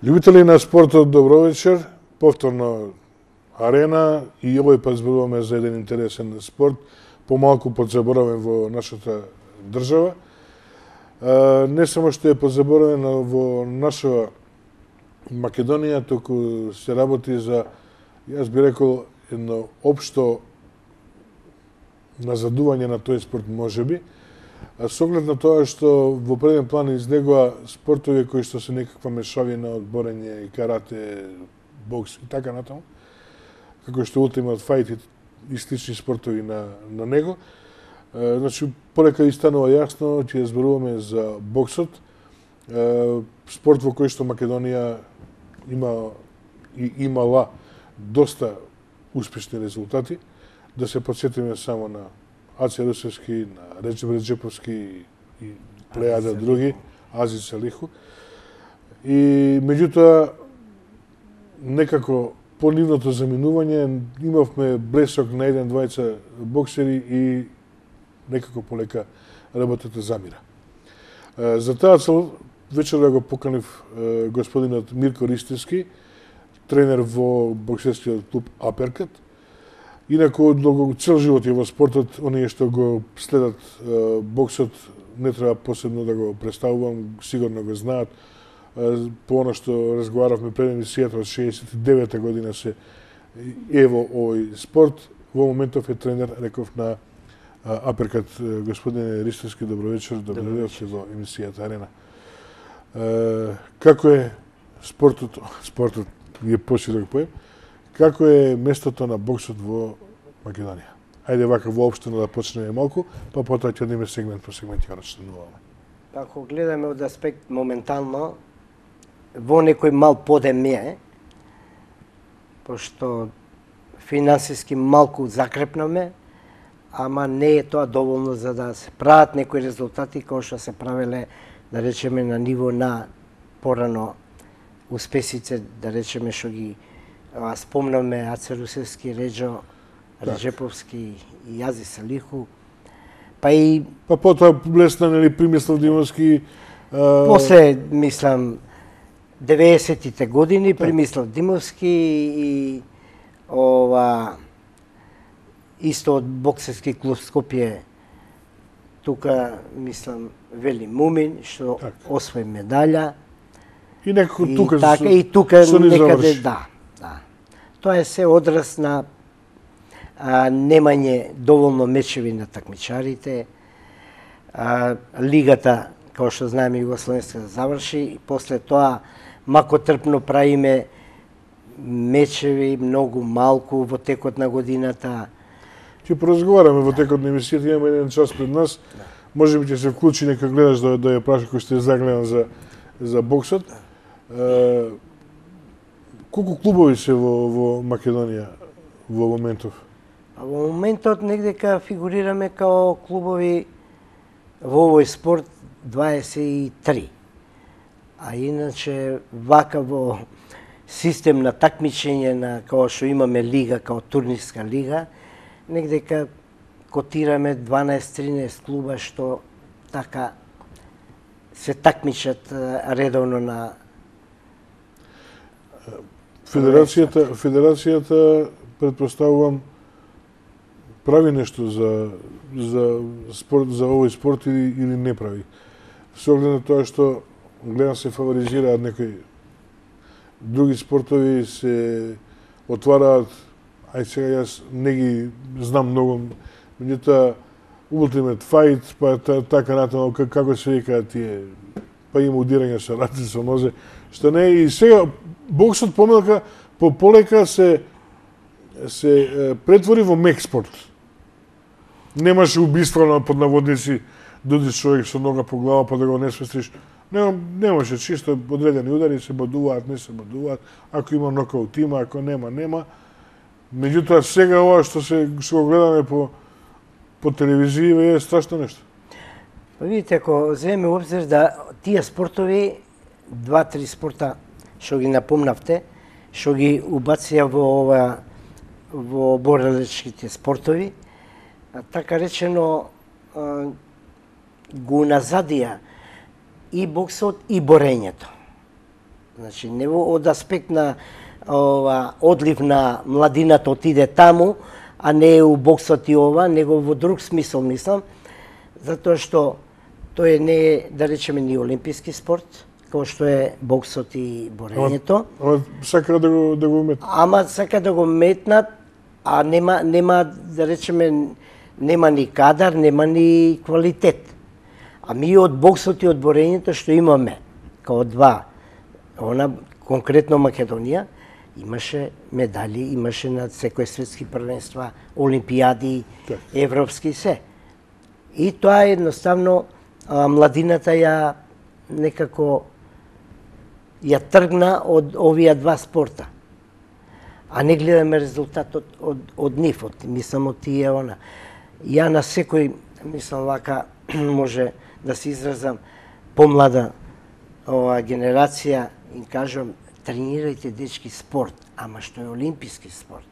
Љубители на спортот, добро вечер. Повторно Арена и овој пат зборуваме за еден интересен спорт, помалку подзаборавен во нашата држава. Не само што е подзаборавен во наша Македонија, туку се работи за, јас би рекол, едно општо назадување на тој спорт можеби, со оглед на тоа што во преден план излегува спортови кои што се некаква мешавина од борење и карате, бокс и така натаму, како што Ultimate Fight и слични спортови на него. Значи, полека и станува јасно, ќе зборуваме за боксот, спорт во кој што Македонија имала доста успешни резултати. Да се подсетиме само на Аце Русевски, на Реджеп Реджеповски и плејада други, Ази Салиху. И меѓутоа, некако по нивното заминување имавме блесок на еден-двајца боксери и некако полека работата замира. За таа цел вечера го поканив господинот Мирко Ристевски, тренер во боксерскиот клуб Аперкат. Инаку, цел живот е во спортот, оние што го следат боксот, не треба посебно да го представувам, сигурно го знаат. По оно што разговаравме пред емисијата од 69-та година се ево овој спорт. Во моментов е тренер, реков, на Аперкат. Господине Ристевски, добро вечер, добро дојдовте во емисијата Арена. Како е спортот е поширок поем, како е местото на боксот во Македонија? Ајде вака воопштено да почнеме малку, па потоа ќе одиме сегмент по сегмент ќе растануваме. Ако гледаме од аспект моментално, во некој мал подемје, пошто финансиски малку закрепнаме, ама не е тоа доволно за да се прават некои резултати кои што се правеле, да речеме, на ниво на порано успесице, да речеме, што ги спомнаме Аце Русевски, Реджо Реджеповски и Ази Салиху. Па потоа блесна, нели, Примислав Димовски. После, мислам, 90-тите години, Примислав Димовски и исто од боксерски клуб Скопје, тука, мислам, Вели Мумин, што освои медаља. И некако тука и тука некаде, да. Тоа е се одраз на немање доволно мечеви на такмичарите. Лигата, како што знаеме, Југословенска заврши и после тоа макотрпно правиме мечеви многу малку во текот на годината. Ќе поразговараме во текот на емисијата, имаме еден час пред нас. Може би ќе се вклучи нека гледаш да ја праша кој сте загледан за боксот. Колку клубови се во Македонија во моментов? Во моментот негдека фигурираме као клубови во овој спорт 23. А иначе вака во систем на такмичење на као што имаме лига, као турнирска лига, негдека котираме 12-13 клуба што така се такмичат редовно на Федерацијата, претпоставувам, прави нешто за овој спорт или не прави. Со оглед на тоа што гледам се фаворизираат некои други спортови, се отвараат, ај сега јас не ги знам многу, меѓутоа Ultimate Fight, па така натаму, како се викаат тие, па има удирање со раце, со нозе, што не е. И сега боксот полека се претвори во мек спорт. Немаше убиство под наводници, додиш човек со нога по глава па да го несвестиш. Немаше, чисто одредени удари, се бодуваат, не се бодуваат. Ако има нокаут има, ако нема. Меѓутоа сега ова што го гледаме по телевизија е страшно нешто. Видите, ако земеме во обзир да тие спортови, 2-3 спорта што ги напомнавте, што ги убација во бореличките спортови, така речено го назадија и боксот и борењето. Значи, не од аспект на одлив на младината отиде таму, а не у боксот и ова, него во друг смисол мислам, затоа што тој не е, да речеме, ни олимписки спорт, како што е боксот и борењето. Ама сака да го уметнат. Ама сака да го метнат, а нема да речеме, нема ни кадар, нема ни квалитет. А ми од боксот и од борењето што имаме, као два, конкретно Македонија, имаше медали, имаше на секој светски првенства, олимпијади, европски се. И тоа едноставно младината ја некако ја тргна од овие два спорта. А не гледаме резултатот од нив, мислам од тие она. Ја на секој, мислам вака, може да се изразам, помлада генерација, им кажам, тренирајте дечки спорт, ама што е олимписки спорт.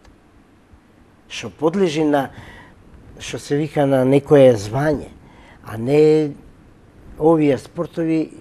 Што подлежи на, што се вика, на некое звање, а не овие спортови,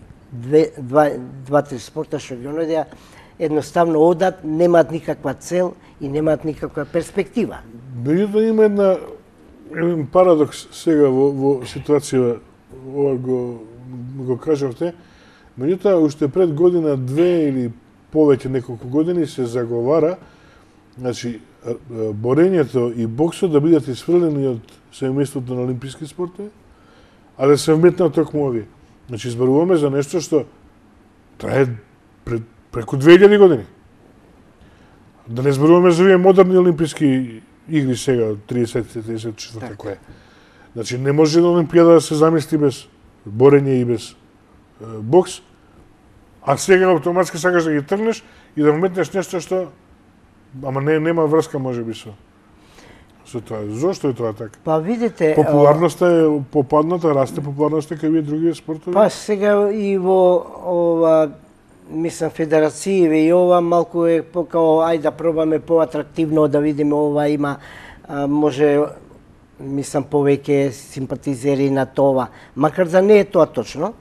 два-три спорта што ги онодеа, едноставно одат, немаат никаква цел и немаат никаква перспектива. Меѓутоа има еден парадокс сега во ситуација, ова го кажавте, меѓутоа уште пред година, две или повеќе неколку години се заговара, значи, борењето и боксот да бидат исфрлени од семејството на олимписки спортови, а да се вметнат токму овие. Значи, зборуваме за нешто што трае преку 2000 години. Да не зборуваме за овие модерни олимписки игри сега, 30-34 кој е. Значи, не може една олимпијада да се замисли без борење и без бокс, а сега автоматски сакаш да ги тргнеш и да вметнеш нешто што, ама нема врска можеби со тоа. Зошто е тоа така? Па видите, популарноста е попадната, расте популарноста кај овие други спортови? Па сега и во ова, мислам, федерацији и ова малку е покао ајде да пробаме поатрактивно да видиме ова има може, мислам, повеќе симпатизери на тоа, макар да не е тоа точно.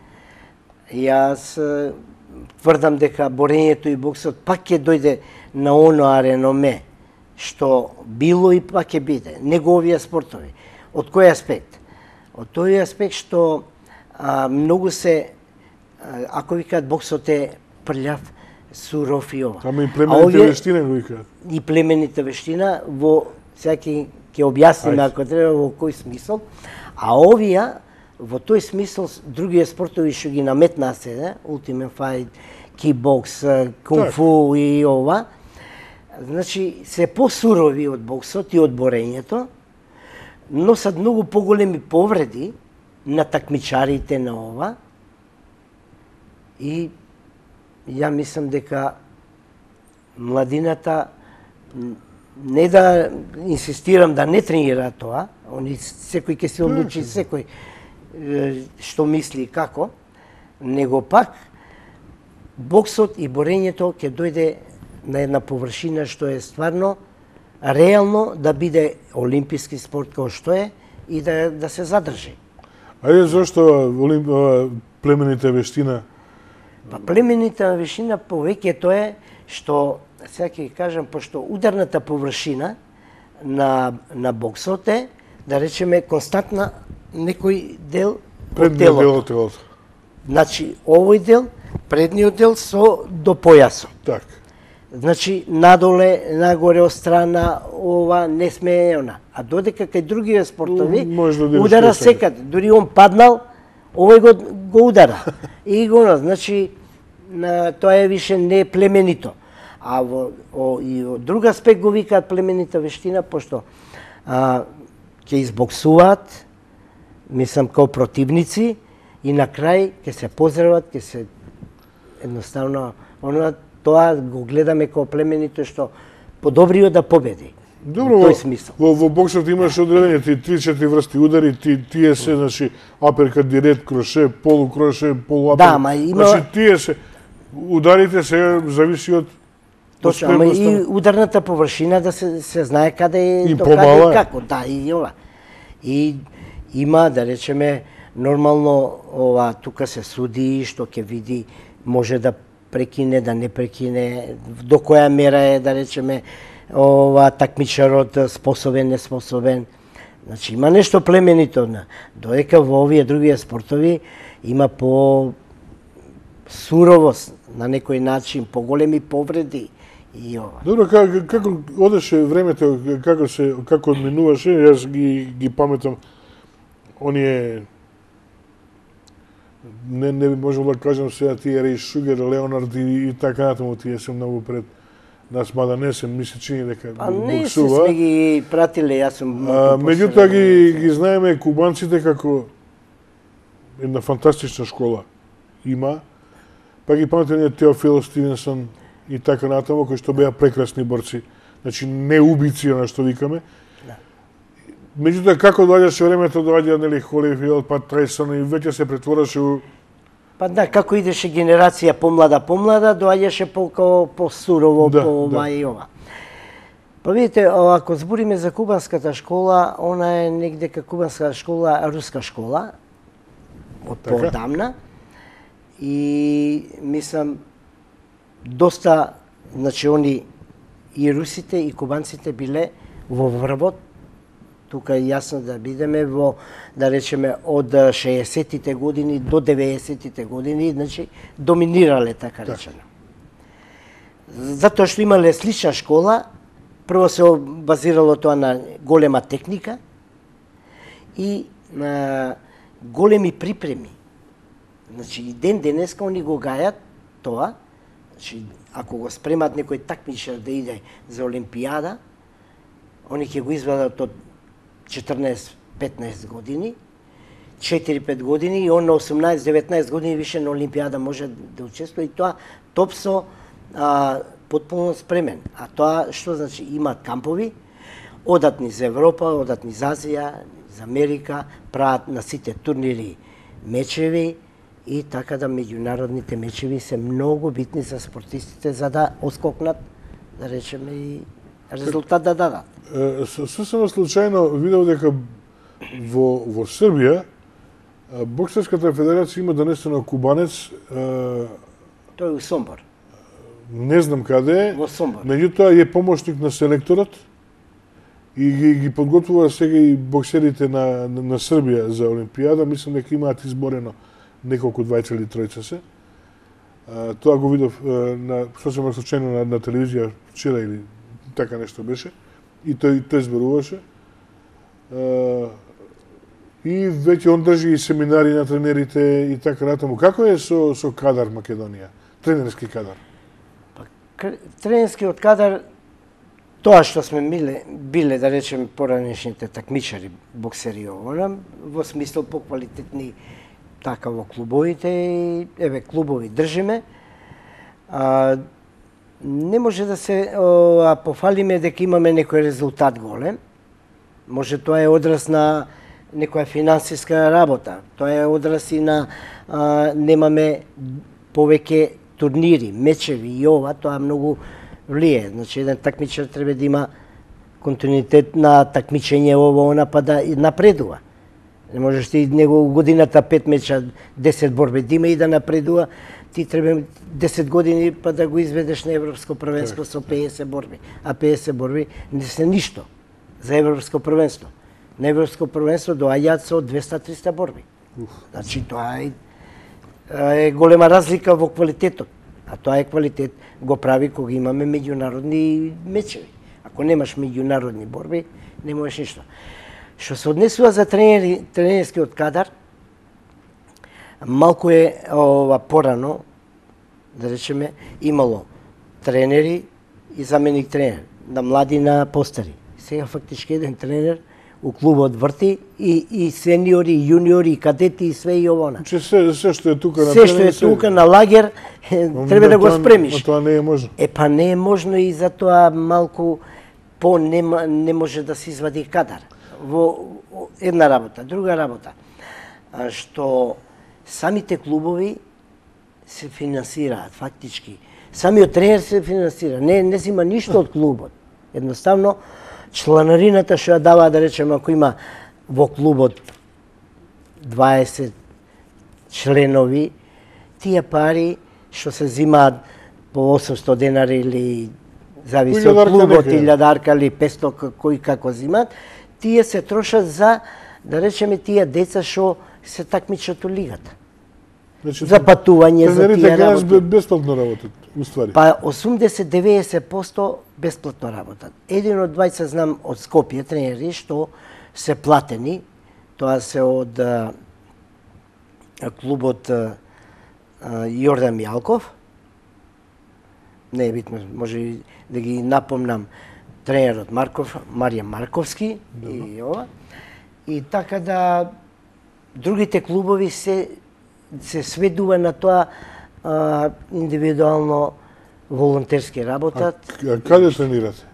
Јас тврдам дека борењето и боксот пак ќе дојде на оноа реноме што било и пак ќе биде, него овие спортови. Од кој аспект? Од тој аспект што многу се, ако викаат боксот е прљав, суров и ова. Ама и племените вештина го викаат. И племените вештина, во сега ќе објасниме ако треба во кој смисол, а овие во тој смисол другите спортови што ги наметнаа се, Ultimate Fight, кикбокс, кунг-фу и ова, значи се посурови од боксот и од борењето, носат многу поголеми повреди на такмичарите на ова и ја мислам дека младината, не да инсистирам да не тренира тоа, секој ќе се одлучи, секој што мисли и како, него пак боксот и борењето ќе дојде на една површина што е стварно реално да биде олимписки спорт како што е и да се задржи. Ајде, зошто племените вештина? Па племените вештина повеќето е што, сега ќе кажам, пошто ударната површина на боксот е, да речеме, константна некој дел од телото. Значи, овој дел, предниот дел до појасот. Так. Значи, надоле, нагоре, од страна, ова не сме она. А додека кај другиве спортови, удара секаде. Дури он паднал, овој го удара. И го, значи, тоа е више не племенито. А и од друг аспект го викаат племените вештина, пошто ќе избоксуваат, мислам, као противници, и на крај ќе се поздрават, ќе се едноставно, тоа го гледаме као племенито што подобрио да победи. Добро, во боксот имаш одредени 3-4 врсти удари, тие се, значи, аперкат, директ, кроше, полукроше, полуаперкат. Да, ама има... Значи, тие се, ударите се зависи од... Точно, ама и ударната површина да се знае каде е, и помала е. Како, да, и ова. И има, да речеме, нормално, тука се суди, што ќе види, може да прекине, да не прекине, до која мера е, да речеме, такмичарот способен, неспособен. Значи, има нешто племенито. Додека во овие другие спортови има по суровост на некој начин, поголеми повреди и ова. Добро, како одеше времето, како одминуваше, јас ги паметам оние не би можел да кажам сега тие Рей Шугер, Леонард и така натаму, тие се многу пред нас, мада не се, ми се чини дека боксува. Не се сме ги пратиле, јас сум... Меѓутоа ги знаеме кубанците како една фантастична школа има, па ги паметам Теофил Стивенсон и така натаму, кои што беа прекрасни борци. Значи, не убици, на што викаме. Меѓутоа, како доаѓаше времето, доаѓа нели Холифилд, па Трайсон и веќе се претвораше у... Па да, како идеше генерација помлада, доаѓаше по сурово, по ова и ова. Па видите, ако збориме за кубанската школа, она е негде кубанска школа, руска школа, од поодамна. И мислам, доста, значи, они и русите и кубанците биле во врвот. Тука е јасно да бидеме во, да речеме, од 60-тите години до 90-тите години, значи, доминирале, така речено. Затоа што имале слична школа, прво се базирало тоа на голема техника и на големи припреми. Значи, и ден денеска они го гајат тоа, значи, ако го спремат некој такмичар да иде за Олимпијада, они ќе го извадат од 14-15 години, 4-5 години и он на 18-19 години више на Олимпијада може да учествува и тоа топ со потполно спремен. А тоа што значи? Имаат кампови, одат низ Европа, одат низ Азија, низ Америка, прават на сите турнири мечеви и така да меѓународните мечеви се многу битни за спортистите за да оскокнат, да речеме, и резултат да дадат. Сосема случајно видов дека во Србија боксерската федерација има донесено кубанец. Тој е у Сомбор. Не знам каде е. Во Сомбор. Меѓутоа е помошник на селекторот и ги подготвува сега и боксерите на Србија за Олимпијада. Мислам дека имаат изборено неколку двајца или тројца се. Тоа го видов сосема случајно на телевизија вчера или така нешто беше. И тој зборуваше. И веќе он држи и семинари на тренерите и така натаму. Како е со кадар Македонија? Тренерски кадар? Тренерскиот кадар, тоа што сме биле, да речем, поранешните такмичари, боксери овој, во смисла поквалитетни така во клубовите, и еве клубови држиме. Не може да се пофалиме дека имаме некој резултат голем. Може тоа е одраз на некоја финансиска работа. Тоа е одраз и на немаме повеќе турнири, мечеви и ова, тоа многу влие. Значи, еден такмичар треба да има континуитет на такмичење ова, она, па да напредува. Не можеш ти него годината 5 меча, 10 борби да има и да напредува. Ти треба 10 години па да го изведеш на Европско првенство со 50 борби. А 50 борби не се ништо за Европско првенство. На Европско првенство доаѓаат со 200-300 борби. Значи, тоа е голема разлика во квалитетот. А тоа е квалитет го прави кога имаме меѓународни мечеви. Ако немаш меѓународни борби, не можеш ништо. Што се однесува за тренерскиот кадар, малку е порано, да речеме, имало тренери и заменик тренер, на млади, на постари. Сега фактички еден тренер у клубот врти и сениори, и јуниори, и кадети, и све и овона. Че се што е тука на се што е тука на лагер, треба да го спремиш. Тоа не е можно. Па не е можно и затоа малку не може да се извади кадар. Во една работа. Друга работа, што самите клубови се финансираат фактички. Самиот тренер се финансира, не зима ништо од клубот. Едноставно, чланарината што ја дава, да речеме, ако има во клубот 20 членови, тие пари што се зимаат по 800 денари или зависи од Илјадарка клубот, нека е. 1000 или 500 кои како зимаат, тие се трошат за, да речеме, тие деца што се такмичат у лигата. Значи, За патување, за тренерите тие ганеш работи. бесплатно работат, уствари. Па 80-90% бесплатно работат. Един од двајца знам од Скопје тренери што се платени, тоа се од клубот Јордан Мијалков. Не е битно, може и да ги напомнам, тренерот Маријан Марковски и ова. И така да другите клубови се сведува на тоа индивидуално волонтерски работат. А каде тренирате?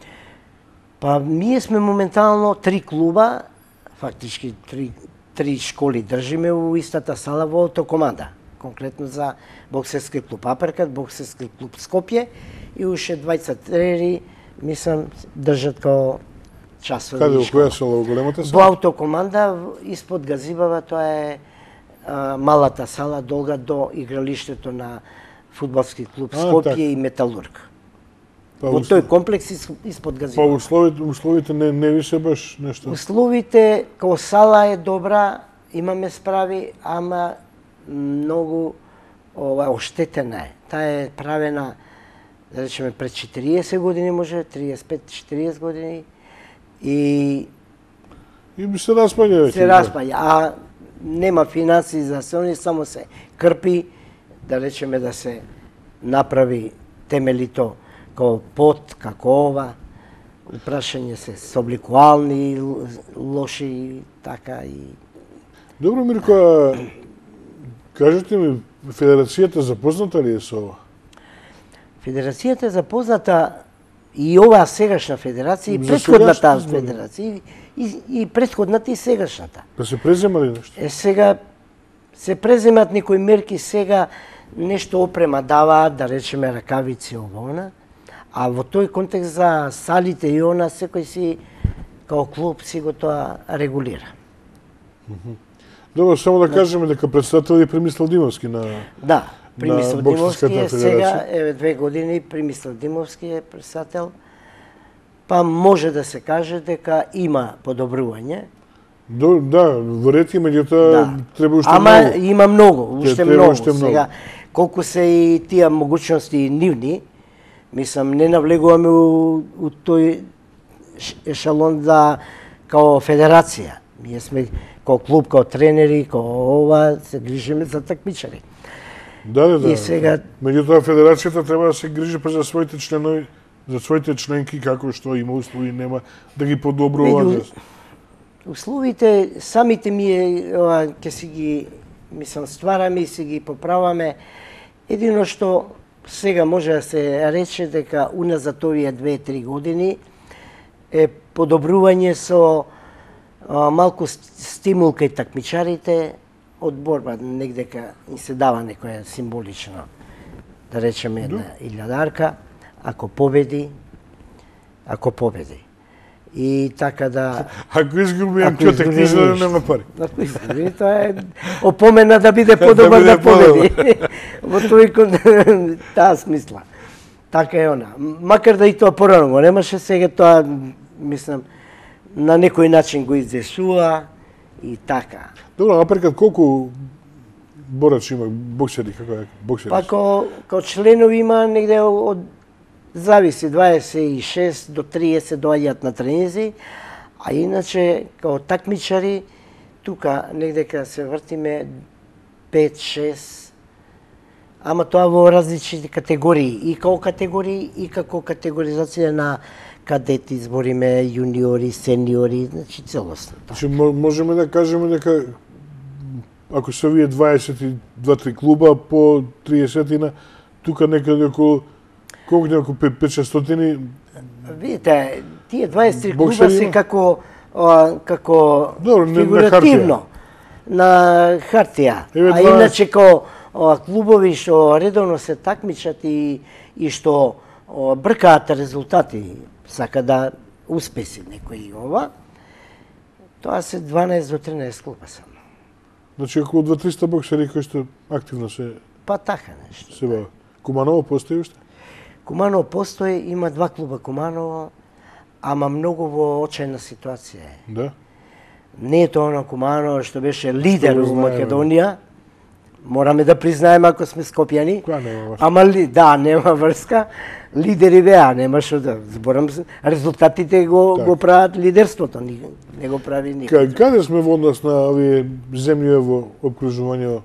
Па ние сме моментално 3 клуба, фактички три школи држиме у истата сала во Автокоманда. Конкретно за боксерски клуб Аперкат, боксерски клуб Скопје и уште двајца тренери, мислам, држат као часови. Каде, во која сала, во големата Во сала? Автокоманда, испод Газибава, тоа е малата сала долга до игралиштето на фудбалски клуб Скопје така. и Металург. Па, Во тој комплекс испод Па Газибава. условите не ви се баш нешто. Условите као сала е добра, имаме справи, ама многу оштетена е. Таа е правена, да речеме, пред 40 години, може, 35-40 години, и И се распаѓа веќе. се распаѓа, а нема финансии за се, они само се крпи, да речеме, да се направи темелито како пот, како ова, прашање се собликуални, лоши, така и... Добро, Мирко, а кажете ми, Федерацијата запозната ли е со ова? Федерацијата е запозната и оваа сегашна федерација, и За претходната сегашната, федерација, и претходната и сегашната. Да се презема ли нешто? Сега се преземат некои мерки, сега нешто опрема даваат, да речеме ракавици, овона, а во тој контекст за салите и она, секој си, као клуб, си го тоа регулира. Добро, само да кажеме дека председател е Примислав Димовски на... Да, Примислав Димовски е Боксерската сега, федерација. еве 2 години, Примислав Димовски е председател. Па може да се каже дека има подобрување. Да, во ред, меѓутоа треба уште Ама многу. има многу, уште Треба многу. уште многу. Сега, колку се и тие могуćности нивни, мислам, не навлегуваме у тој ешалон да, као федерација. Ние сме као клуб, као тренери, као ова, се грижиме за такмичари. Да. И сега- Меѓутоа федерацијата треба да се грижи па за своите членови, за своите членки како што има услови, нема да ги подобрува. Меѓу- Условите самите ќе си ги, мислам, ствараме и си ги поправаме. Едино што сега може да се рече дека уназад овие 2-3 години е подобрување со малку стимул кај такмичарите од борба, негдека им се дава некоја символично, да речеме една илјадарка, ако победи. И така да... Ако изгуби Ако Ќотек, изгуби, ништо ништо. нема пари. Ако изгуби, тоа е опомена да биде подобар биде да победи. Во тој таа смисла. Така е она. Макар да и тоа порано го немаше, сега тоа, мислам, на некој начин го издесува и така. Добро, Аперкат колку борачи има, боксери, како е, боксери? Па као членови има негде од зависи 26 до 30 доаѓаат на тренинзи, а иначе као такмичари тука негдека се вртиме 5-6, ама тоа во различни категории, и као категории и како категоризација на кадети, збориме јуниори, сениори, значи целосно. Значи, можеме да кажеме дека ако се овие 22-3 клуба по 30-тина, тука некаде околу колку неколку 5-600 Видите, тие 23 клуба Боксери се има? како Добро, на фигуративно на хартија. Еве А два- иначе како клубови што редовно се такмичат и што бркаат резултати, сака да успеси некој ова, тоа се 12 до 13 клуба само. Значи околу 200-300 боксери кои што активно се Па така нешто. Сега, Куманово постои уште? Куманово постои, има 2 клуба Куманово, ама многу во очајна ситуација е. Да. Не е тоа на Куманово што беше лидер Што го во знаеме. Македонија. Мораме да признаеме ако сме скопјани. Која нема врска? Ама да, нема врска. Лидери беа, нема што да зборам. Резултатите го прават лидерството, не го прави никој. Каде сме во однос на овие земји во обкружување?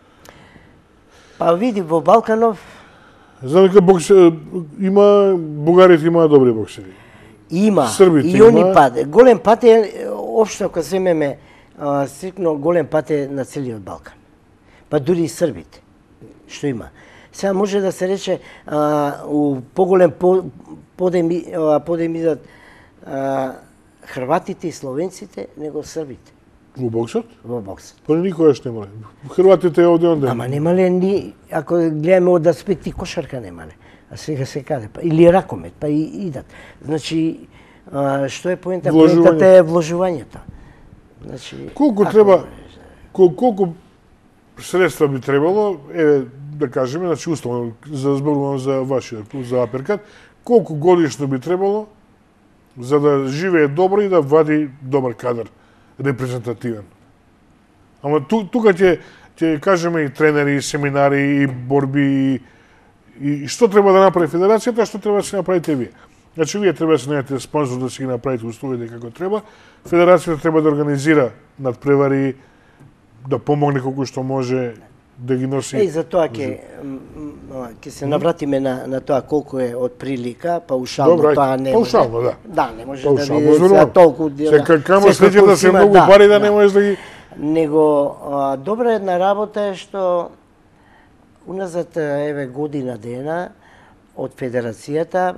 Па види во Балканов Знам дека има бугарите имаат добри боксери. има Србите и они има. пат. Голем пат е општо ако земеме стрикно голем пат е на целиот Балкан. Па дури и србите што има. Сега може да се рече у поголем подем идат хрватите и словенците него србите Во боксот? во боксот. Па никогаш немале. Хрватите овде онде. Ама немале ни, ако гледаме од аспекти кошарка немале. А сега се каде? Па, или ракомет, па и идат. Значи, што е поента? Поентата е вложувањето. Значи, Колку треба, колку средства би требало, еве да кажеме, значи условно зборувам за вашиот клуб за Аперкат, колку годишно би требало за да живее добро и да вади добар кадар репрезентативен. Ама тука ќе кажеме и тренери, и семинари, и борби, и што треба да направи федерацијата, а што треба да се направите вие. Значи, вие треба да се најдете спонзор да си ги направите условите како треба. Федерацијата треба да организира надпревари, да помогне колку што може, да ги носи. за тоа ќе се навратиме на тоа колку е од прилика, паушално тоа не. Паушално, да. Да, не може Паушално, да биде сега толку дела. Се камо следите се многу пари да не можеш да ги. Него добра една работа е што уназад еве година дена од федерацијата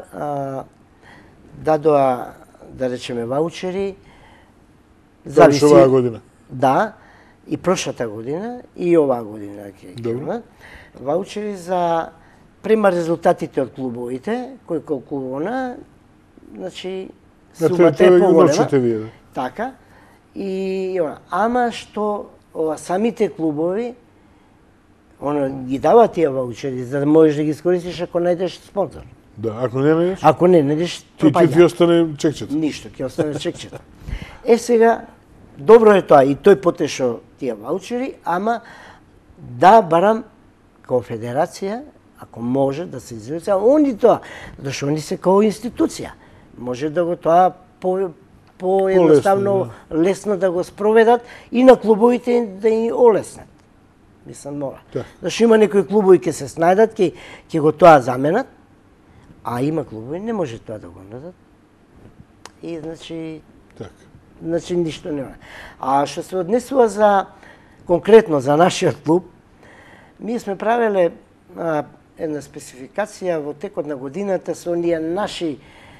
дадоа, да речеме, ваучери. Зависи оваа година. Да, и прошлата година, и оваа година ќе имат ваучери за према резултатите од клубовите, кој колку она, значи сумата е поголема. Така. И ама што самите клубови ги дава тие ваучери за да можеш да ги искористиш ако најдеш спонзор. Да, ако не најдеш? Ако не најдеш, пропаѓа. Ти остане чекчето. Ништо, ќе остане чекчето. Сега добро е тоа и тој потешо тие ваучери, ама да барам како федерација, ако може да се изрази, они тоа, зашто они се како институција. Може да го тоа по-едноставно, лесно да го спроведат и на клубовите да им олеснат. Мислам, мора. Зашто има некои клубови ќе се снајдат, ќе го тоа заменат, а има клубови не може тоа да го надат. И значи ништо нема. А што се однесува за конкретно за нашиот клуб, ние сме правеле една спецификација во текот на годината со оние наши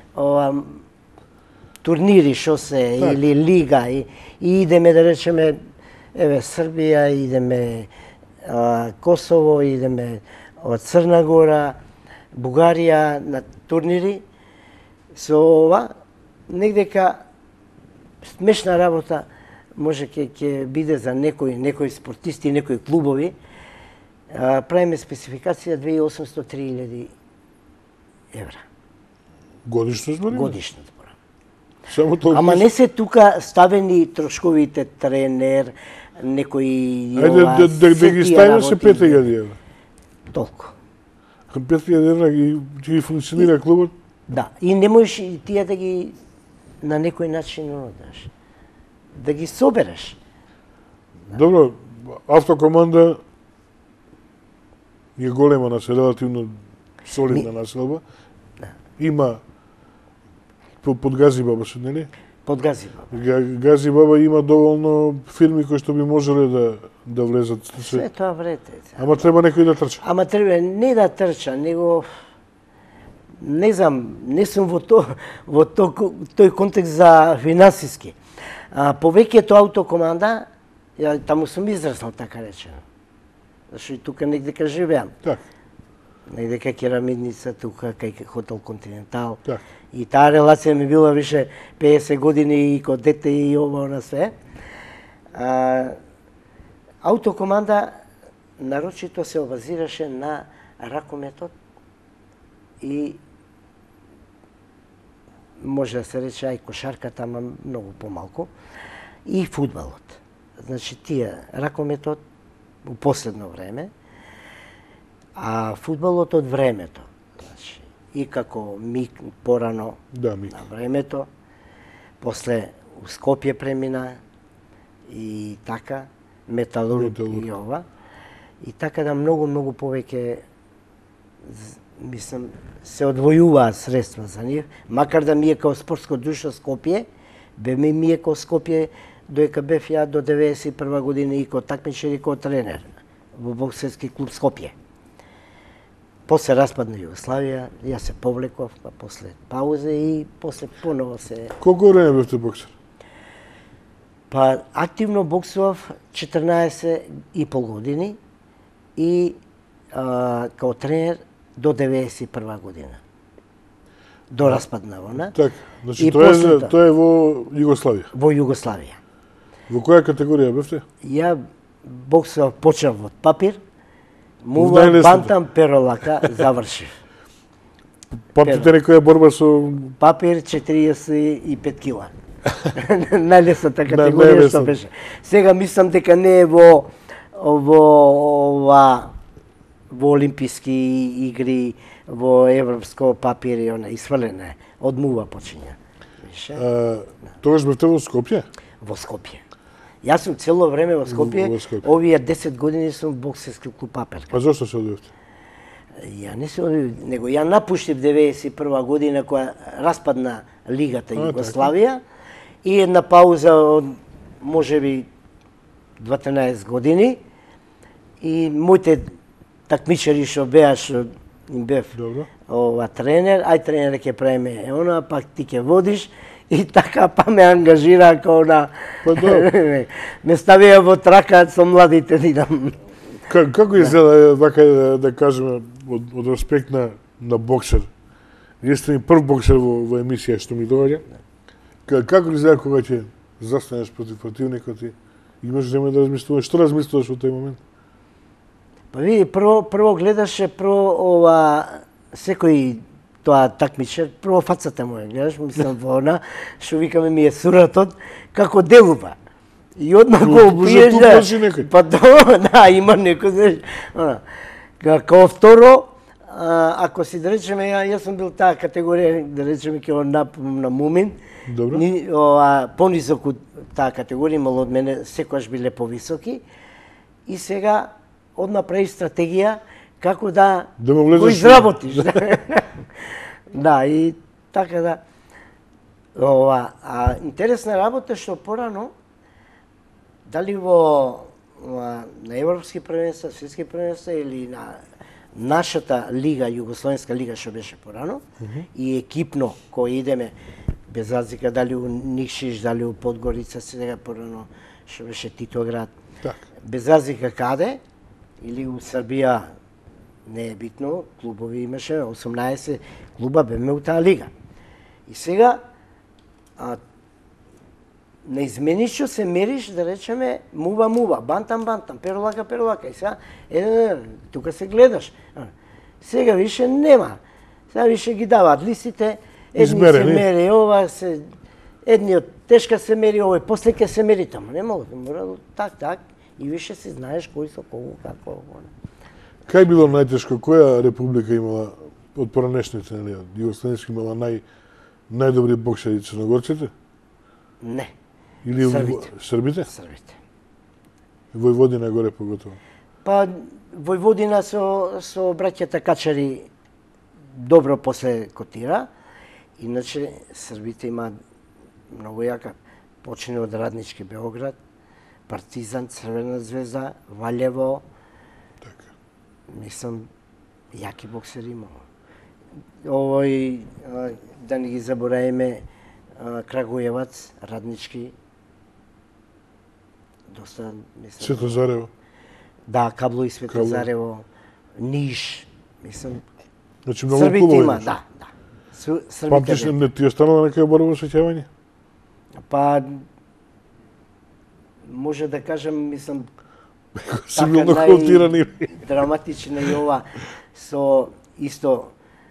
турнири што се или лига и идеме да речеме еве Србија, идеме Косово, идеме од Црна Гора, Бугарија на турнири. Со ова негдека смешна работа може ќе биде за некои спортисти, некои клубови. Правиме спецификација 2800-3000 евра. Годишно зборим? Годишно зборам. Само толку. Ама не се тука ставени трошковите тренер, некои Ајде да ги ставиме се 5000 евра. Толку. 5000 евра ги функционира клубот? Да, и не можеш и тие да ги на некој начин одаш. Да ги собереш. Добро, автокоманда е голема релативно солидна населба. Има под Гази Баба се, нели? Под Гази Баба. Гази Баба има доволно фирми кои што би можеле да влезат. Се тоа врете. Ама треба некој да трча. Ама треба не да трча, него не знам, не сум во тој контекст за финансиски. Повеќето автокоманда, ја таму сум израснал, така речено. Зашто и тука негдека живеам. Так. Негдека Керамидница, тука кај Хотел Континентал. Так. И таа релација ми била више 50 години и ко дете и ова на све. Автокоманда нарочито се обазираше на ракометот и може да се рече и кошарката, ама многу помалку, и фудбалот. Значи тие ракометот у последно време, а фудбалот од времето. Значи, и како миг порано на времето, после у Скопје премина и така, Металург и ова. И така да многу повеќе мислам се одвојуваат средства за нив, макар да ми е као спортско друштво Скопје, ми е као Скопје доека бев ја до 91 година и као такмичар и као тренер во боксерски клуб Скопје. После распадна Југославија, јас се повлеков, па после пауза и после поново се... Колку време бевте боксер? Па активно боксував 14,5 години и као тренер до 91 година. До распадна вона. Така, значи тоа е во Југославија. Во Југославија. Во која категорија бевте? Ја боксував, почнав од папир, мува, бантам, перолака, завршив. Памтите некоја борба со... Папир 45 кила. Најлесната категорија што беше. Сега мислам дека не е во олимписки игри, во европско папир и она исфрлена од мува почиња. Тогаш бевте во Скопје? Во Скопје. Јас сум цело време во Скопје, овие 10 години сум во боксерски клуб Папер. А зошто се одивте? Ја не се одив, него ја напуштив 91 година која распадна лигата Југославија и една пауза од можеби 12 години и моите такмичари што беа, што им бев тренер, ај тренер ќе правиме она, пак ти ќе водиш и така па ме ангажира како на... ме ставија во трака со младите да идам. Како изгледа, вака да кажеме, од аспект на боксер? Вие сте ми прв боксер во емисија што ми доаѓа. Како изгледа кога ќе застанеш против противникот и имаш време да размислуваш? Што размислуваш во тој момент? Па види, прво гледаше секој тоа такмичар, прво фацата му ја гледаш, мислам во она, што викаме ми е суратот, како делува. И одмah го обујеш да... Па да, има некој, знаеш. Како второ, ако си да речеме, јас сум бил таа категорија, да речеме, ке на Мумин, понизок од таа категорија, имало од мене, секојаш биле повисоки, и сега одма прави стратегија како да го изработиш. Да, и така да. Интересна работа што порано, дали на европски првенства, светски првенства или на нашата лига, Југословенска лига што беше порано, и екипно кој идеме, без разлика дали у Никшиш, дали у Подгорица, сега порано што беше Титоград, без разлика каде, или у Србија, не е битно, клубови имаше, 18 клуба беме у таа лига. И сега, неизменично се мериш, да речеме, мува, бантам, перолака. И сега, тука се гледаш. Сега више нема. Сега више ги даваат листите, едни се мери ова, едниот тешка се мери ова, после ќе се мери тамо. Не мога, мора так, и више си знаеш кој со кого, како. Кај било најтешко? Која република имала од поранешните, Југославенски имала најдобри боксери, црногорците? Не. Или Србите? Србите. Војводина горе поготово? Па, Војводина со браќата Качари добро после котира. Иначе, Србите има многу јака. Почне од Раднички Београд, Партизан, Црвена звезда, Валјево. Така. Мислам, јаки боксери имало. Овој, да не ги заборавиме, Крагујевац, Раднички, доста, мислам... Светозарево. Да, Кабло и Светозарево, Ниш, мислам... Значи, многу клубови има, да. Памтиш, не ти останала некоја борба со сеќавање? Па, може да кажам, мислам, Силно контирани. Драматична и ова со исто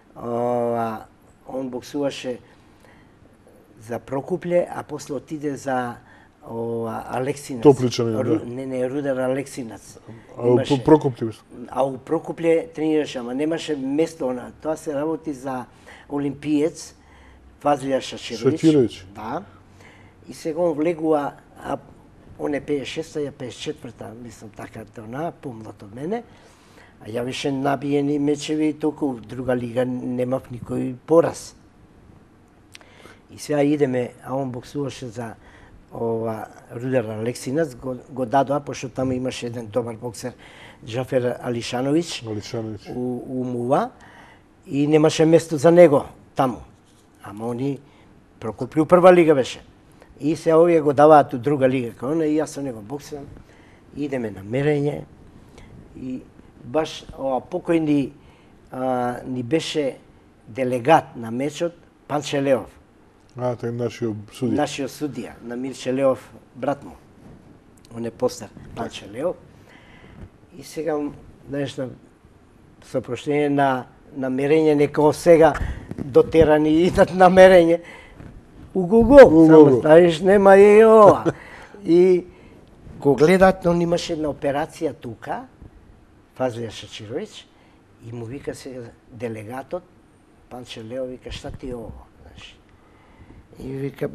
он боксуваше за Прокупле, а после отиде за Алексинац. Топличани, да. Не, Рудар Алексинац. А Прокупле мислам. А у Прокупле тренираше, ама немаше место на. Тоа се работи за олимпиец Фазлија Шачировиќ. Да. И сега он влегува, а он е 56-та, ја 54-та, мислам така она, помлад од мене. А ја више набиени мечеви и толку в друга лига немав никој пораз. И сега идеме, а он боксуваше за Рудар Алексинац, го дадоа, пошто таму имаше еден добар боксер, Джафер Алишановиќ, у Мува, и немаше место за него таму. Ама они Прокопли у прва лига беше. И се овие го даваат у друга лига, као и јас со него боксирам, идеме на мерење, и баш покојни ни беше делегат на мечот Панче Леов. Тај нашиот судија. Нашиот судија, на Мирче Леов, брат му. Он е постар, Панче Леов. И сега, знаеш, со проштење на мерење, некао сега дотерани идат на мерење. Угу, само знаеш, нема и ова. И го гледат, он имаше една операција тука, Фазлија Шачировиќ, и му вика сега делегатот, Панче Леов, вика, шта ти е ова? И вика,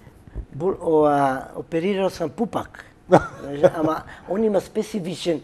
оперирал сам пупак. Ама он има специфичен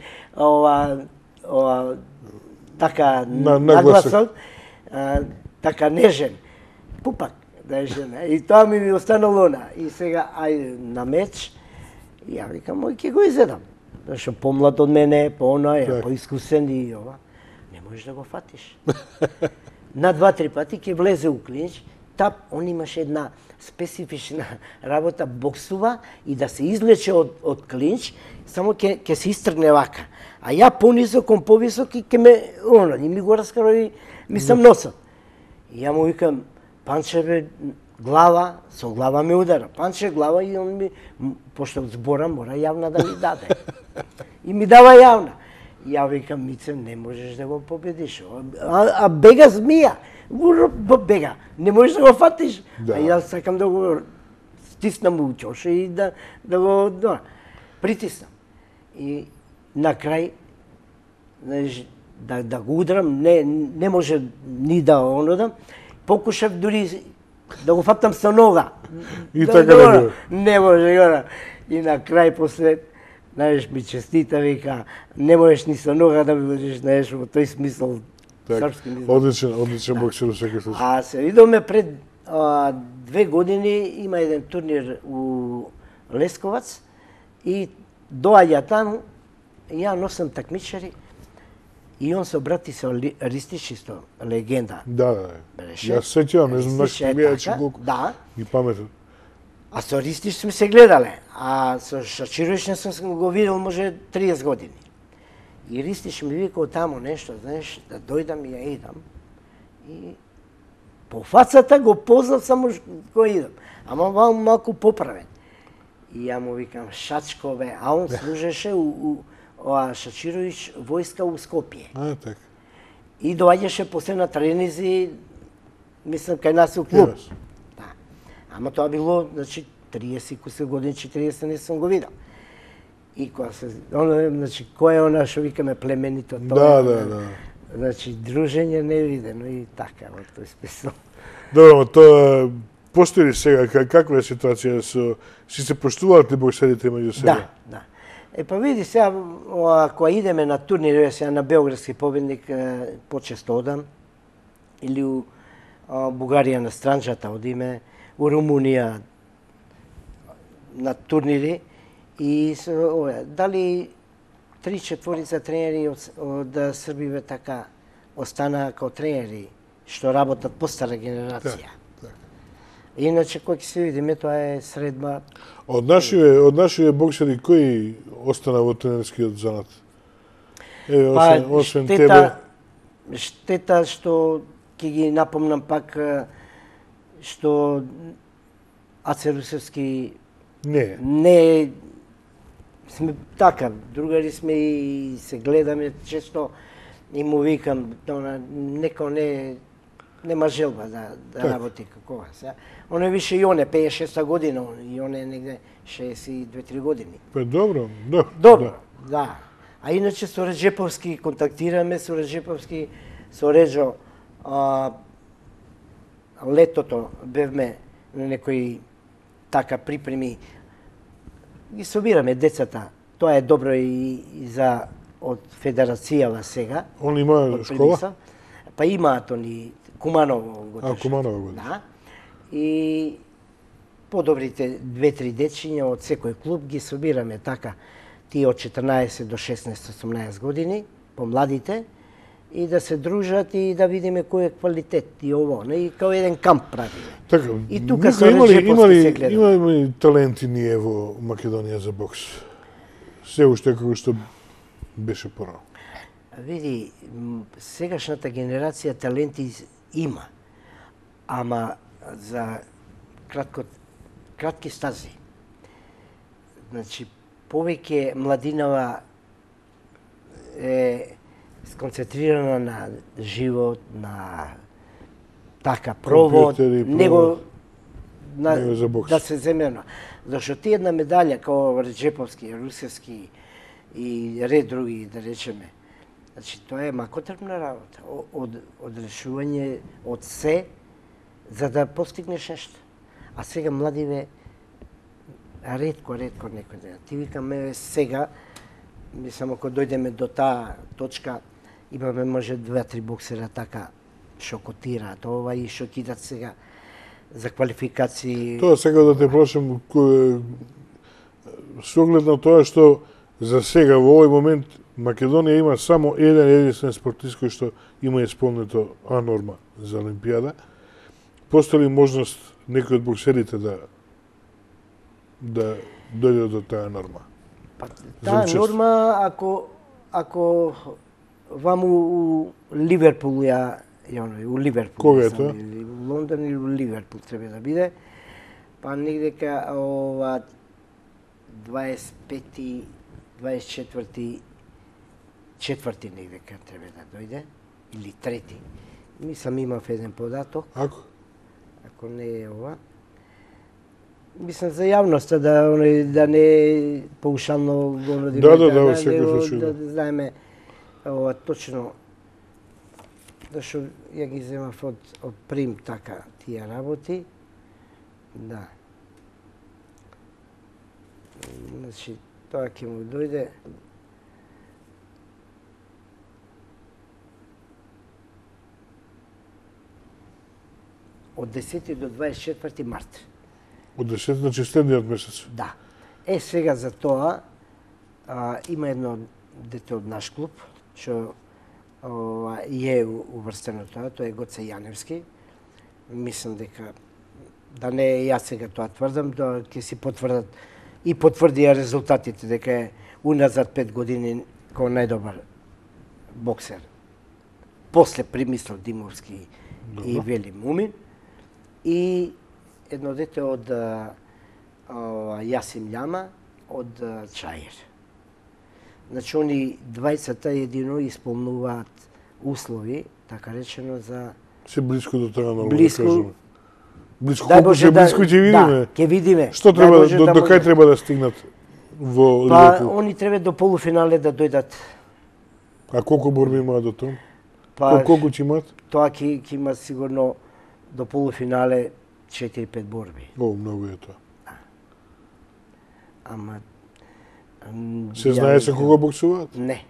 така нагласок, така нежен. Пупак. И тоа ми останало она. И сега, ајде на меч, и ја викам, мој ќе го изедам. Зашто помлад од мене, по оној, поискусен и ова. Не можеш да го фатиш. На 2-3 пати ќе влезе у клинч, тап, он имаше една специфична работа, боксува и да се излече од клинч, само ќе се истргне вака. А ја понизок, он повисок и ќе ме, и ми го раскрои, мислам, носот. И ја му викам, Панче бе, глава, со глава ме удара. Панче глава и он ми, пошто збора, мора јавна да ми даде. И ми дава јавна. И ја викам, Мице, не можеш да го победиш. А бега змија. Бега, не можеш да го фатиш. Да. А јас сакам да го стиснам у чоше и да го притиснам. И на крај, да го удрам, не може ни да онодам. Покушав дури да го фатам со нога. И така не може, гора. И на крај после, знаеш, ми честита, вика, не можеш ни со нога да бидеш, знаеш, во тој смисол. Одличен боксер во секој случај. А се видоме пред 2 години, има еден турнир у Лесковац и доаѓа таму, ја носам такмичари и он се обрати со Ристич, исто легенда. Да. Јас сеќавам, не знам наши гледачи колку. Да. И паметен. А со Ристич сме се гледале, а со Шачировиќ не сум го видел може 30 години. И Ристич ми вика таму нешто, знаеш, да дојдам и ја идам. И по фацата го познав само кој идам. Ама малку поправен. И ја му викам, Шачко бе, а он служеше у Шачировиќ војска у Скопје. Така. И доаѓаше после на тренизи, мислам, кај нас у клуб. Да. Ама тоа било, значи, 30 куси години, 40 не сум го видел. И кога се, значи, кој е она што викаме племенито, тоа да. Значи, дружење невидено и така, во тој смисол. Добро, тоа постои ли сега, каква е ситуација со си се поштуваат ли боксерите меѓу себе? Да. Па види сега, кога идеме на турнири, сега на Белградски победник, почесто одам, или у Бугарија на странџата одиме, у Румунија на турнири, и дали 3-4 тренери од Србиве така останаа као тренери што работат по стара генерација. Иначе кој ќе се видиме, тоа е средба. Од нашите боксери кои остана во тренерскиот занат? Освен тебе. Штета што ќе ги напомнам пак што Аце Русевски не Сме така, другари сме и се гледаме често и му викам, некој нема желба да работи како сега. Он е више и он е 56 година, и он е негде 62-3 години. Па добро, да. Добро, да. А иначе со Реджеповски контактираме, со Реджо летото бевме на некои така припреми. Ги собираме децата. Тоа е добро и за од федерацијава сега. Он има школа? Па имаат они Куманово годишно. Куманово годишно. Да. И подобрите 2-3 дечиња од секој клуб ги собираме така, тие од 14 до 16-18 години, помладите, и да се дружат и да видиме кој е квалитет и ово, и као еден камп правиме. Така, и тука со Реджеповски се гледа. Има ли таленти ние во Македонија за бокс? Се уште како што беше порано. Види, сегашната генерација таленти има, ама за кратки стази. Значи, повеќе младинава е сконцентрирана на живот, на така провод, него за бокс. Да се земено. Зашто ти една медалја како Реджеповски, Русевски и ред други, да речеме, значи тоа е макотрпна работа, од решување од се, за да постигнеш нешто. А сега младиве ретко некој ден. Ти викаме сега, само ако дојдеме до таа точка, имаме може 2-3 боксера така што котираат ова и што кидат сега за квалификации. Тоа сега да те прошам со оглед на тоа што за сега во овој момент Македонија има само еден единствен спортист кој што има исполнето А-норма за Олимпијада. Постои ли можност некој од боксерите да дојде до таа норма? Па, таа норма, ако ваму у Ливерпул у Ливерпул. Кога е тоа? У Лондон или у Ливерпул треба да биде. Па негде ка 25-ти, 24-ти, четврти негде ка треба да дојде, или трети. Мислам имав еден податок. Ако не е ова. Мислам за јавноста да не е поушално го Да, секој случај. Да знаеме ова точно, зашто ја ги земав од Прим така тие работи. Да. Значи, тоа ќе му дојде. Од 10 до 24 март. Од 10, значи следниот месец. Да. Сега за тоа има едно дете од наш клуб, што е уврстено тоа е Гоце Јаневски. Мислам дека, да не јас сега тоа тврдам, да ќе си потврдат и потврдија резултатите дека е уназад 5 години како најдобар боксер. После Примислав Димовски и Вели Мумин. И едно дете од Јасим Љама од Чаир. Значи, они двајцата едино исполнуваат услови, така речено, за... Се близко до тоа, нормално близко, да кажеме. Близко, дај Боже, близко ќе видиме. Да, ќе видиме. Што треба, до кај треба да стигнат во Ливерпул? Па, они треба до полуфинале да дојдат. А колку борби имаат до тоа? Па, колку ќе имаат? Тоа ќе има сигурно до полуфинале 4-5 борби. О, многу е тоа. Ама... Се знае се кога боксуваат? Не.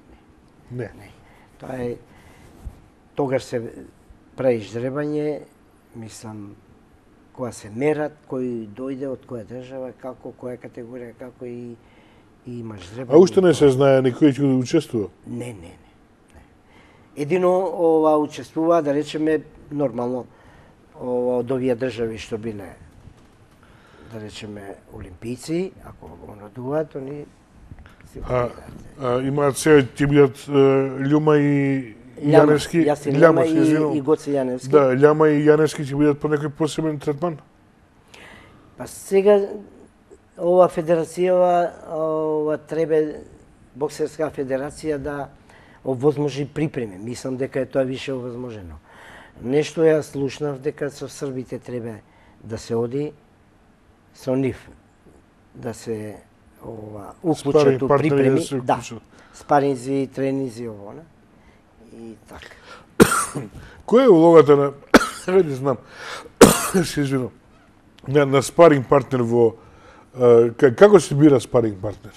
Тоа е... Тогаш се прави жребање, мислам, кога се мерат, кој дојде од која држава, како, која категорија, како и има жребање. А уште не се знае никој ќе учествува? Не. Едино ова учествува, да речеме, нормално, од овие држави што биле, да речеме, олимпици, ако го надуваат, они се имаат сега ќе бидат Љума и Јаневски, Љама и Гоце Јаневски. Да, Љама и Јаневски ќе бидат по некој посебен третман? Па сега ова федерацијава треба боксерска федерација да овозможи припреми. Мислам дека е тоа више овозможено. Нешто ја слушнав дека со србите треба да се оди со нив, да се уклучат у припреми, да, спаринзи, тренинзи, овона. И така. Која е улогата на, не знам, се извинам, на спаринг партнер во, како се бира спаринг партнер?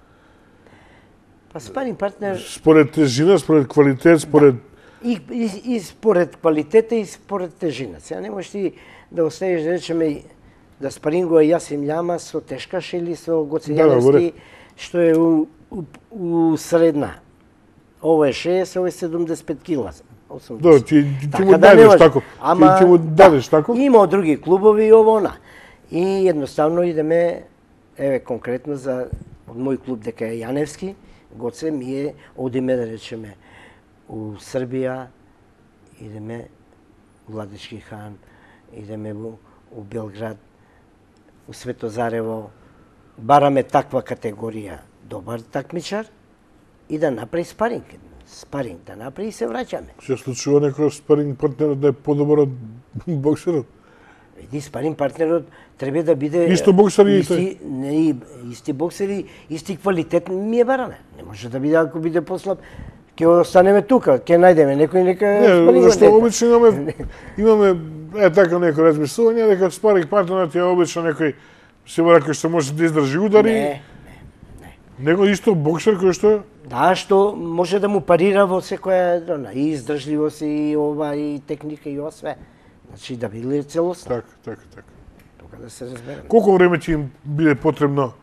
Па спаринг партнер... Според тежина, според квалитет, според... И според квалитета и според тежина. Сега не можеш ти да оставиш, да речеме, да спарингува Јасим Љама со Тешкаш или со Гоце Јаневски, што е у средна. Ово е 60, ово е 75 кила. Да, ти му дадеш тако. Ти му дадеш тако? Има други клубови и ово она. И едноставно идеме, еве конкретно за од мој клуб дека е Јаневски, Гоце, ние одиме да речеме у Србија, идеме Владички хан, идеме у Белград, у Светозарево, бараме таква категорија добар такмичар и да направи спаринг. Спаринг да направи и се враќаме. Се случува некој спаринг партнерот да е подобар од боксерот? Види, спаринг партнерот треба да биде... Исто боксери и тој? Не, исти боксери, исти квалитет ми е бараме. Не може да биде, ако биде послаб, ќе останеме тука, ќе најдеме некој нека спаринг. Не, зашто обично имаме така некој размислување дека спаринг партнерот е обично некој се врака што може да издржи удари. Не. Него исто боксер кој што... Да, што може да му парира во секоја и издржливост и ова и техника и ова све. Значи да биде целосно. Така. Тука да се разбереме. Колку време ќе им биде потребно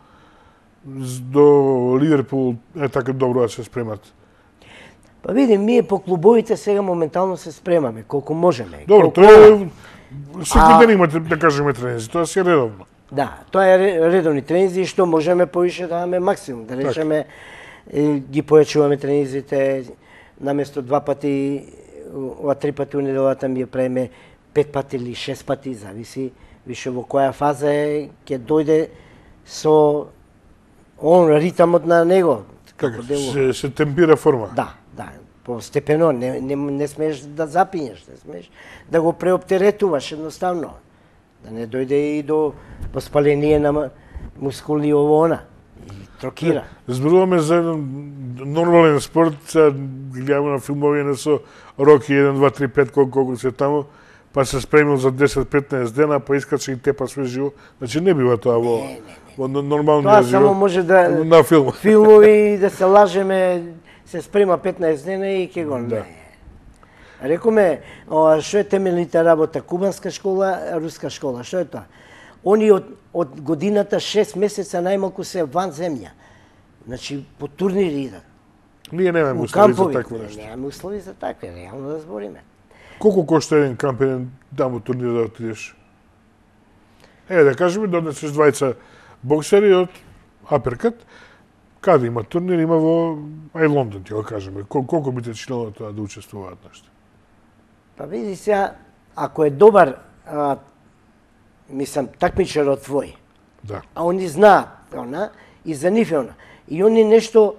до Ливерпул така добро да се спремат? Па види, ние по клубовите сега моментално се спремаме, колку можеме. Добро, тоа е... Секој ден имате, да кажеме, тренинзи, тоа си е редовно. Да, тоа е редовни тренинзи, што можеме повише да имаме максимум, да речеме, ги појачуваме тренинзите, наместо 2 пати, ова 3 пати у неделата ми ја правиме 5 пати или 6 пати, зависи више во која фаза е, ќе дојде со он ритамот на него. Така, се темпира форма. Да, постепено, не смееш да запињеш, не смееш да го преоптеретуваш едноставно. Да не дојде и до воспаление на мускулни овона и трокира. Зборуваме за нормален спорт, гледаме на филмови со Роки 1, 2, 3, 5, колку се таму, па се спремил за 10-15 дена, па искаче и тепа све живо. Значи не бива тоа во нормалниот живот. Тоа само може да на филм. Филмови да се лажеме, се спрема 15 дена и ќе го не. Рекоме, што е темелните работа? Кубанска школа, руска школа, што е тоа? Они од годината 6 месеца најмалку се ван земја. Значи, по турнири идат. Ние немаме услови за такво нешто. Немаме услови за такво, реално да збориме. Колку кошта еден камп, еден дамо турнир да отидеш? Да кажеме, донесеш двајца боксери од Аперкат, каде има турнир, има во Лондон, ќе го кажеме. Колку би те членува тоа да учествуваат нешто? Па види сега, ако е добар, мислам, такмичарот твој, а они знаат, и за нив е и они нешто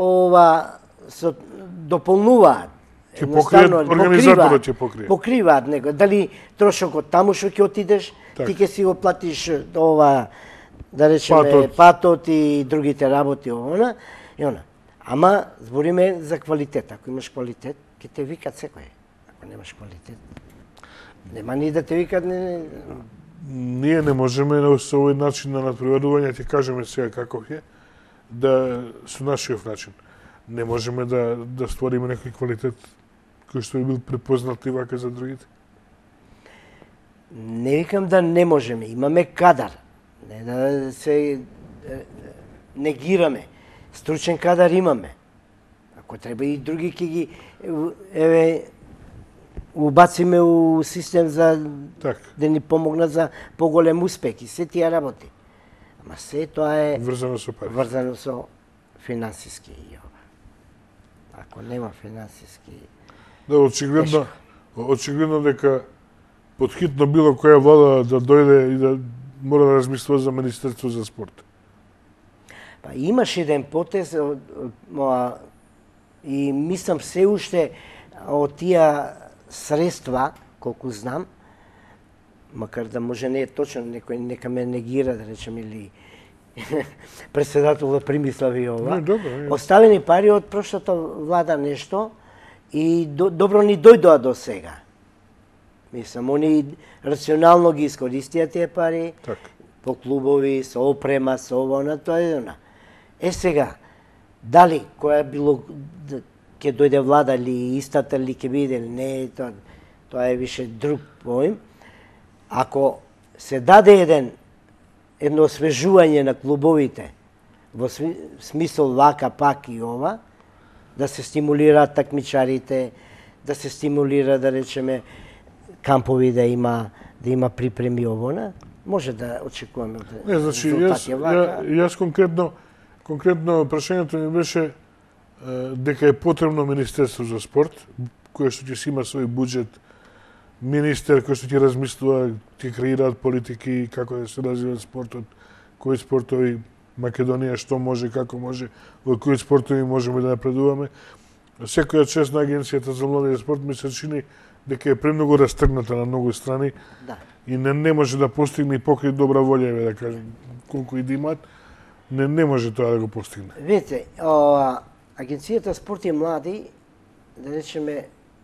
дополнуваат. Ќе покријат, организаторот ќе покрие. Покриваат него. Дали трошокот таму што ќе отидеш, ти ќе си го платиш да речеме, патот и другите работи, и она. Ама, збориме за квалитет. Ако имаш квалитет, ќе те викат секој. Ако немаш квалитет, нема ни да те викат. Ние не можеме со овој начин на надпреварување, ти кажеме сега каков е, да со нашиот начин. Не можеме да створиме некој квалитет кој што би бил препознат и вака за другите. Не викам да не можеме, имаме кадар. Не да се негираме. Стручен кадар имаме. Ако треба и други ќе ги убациме у систем за да ни помогнат за поголем успех и се тие работи. Ама се тоа е врзано со пари. Врзано со финансиски. Ако нема финансиски... Да, очигледно дека подхитно било која влада да дојде и да мора да размислува за Министерство за спорт. Па имаш еден потез и мислам се уште од тие средства, колку знам, макар да може не е точно, некој нека ме негира, да речем, или председател да примислави ова. Оставени пари од прошлата влада нешто и добро ни дојдоа до сега. Мислам, они рационално ги искористија тие пари, по клубови, со опрема, со ова, тоа е она. Сега, дали која било ќе дојде влада или истата или ќе биде или не, тоа е више друг поим. Ако се даде едно освежување на клубовите во смисол вака пак и ова, да се стимулираат такмичарите, да се стимулира, да речеме, кампови да има припреми овона, може да очекуваме резултати. Јас конкретно прашањето ми беше дека е потребно Министерство за спорт, кое што ќе си има свој буџет, министер кој што ќе размислува, ќе креираат политики, како да се развива спортот, кои спортови Македонија што може, како може, во кои спортови можеме да напредуваме. Секоја чест на Агенцијата за млади и спорт ми се чини дека е премногу растргната на многу страни и не може да постигне и покрај добра волја, да кажем, колку и да имаат, не може тоа да го постигне. Видите, Агенцијата спорт и млади, да речеме,